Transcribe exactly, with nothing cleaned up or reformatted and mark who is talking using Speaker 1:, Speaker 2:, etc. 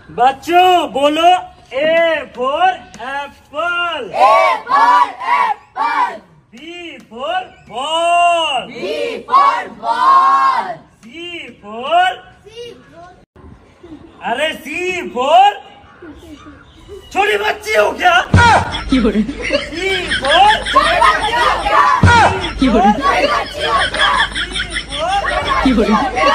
Speaker 1: बच्चों बोलो A for apple.
Speaker 2: A for apple.
Speaker 1: B for ball.
Speaker 2: B for ball.
Speaker 1: C for अरे C for छोटी बच्ची हो क्या? सी फॉर
Speaker 2: छोटी बच्ची हो क्या?
Speaker 1: सी फॉर
Speaker 2: छोटी बच्ची हो क्या?
Speaker 1: सी फॉर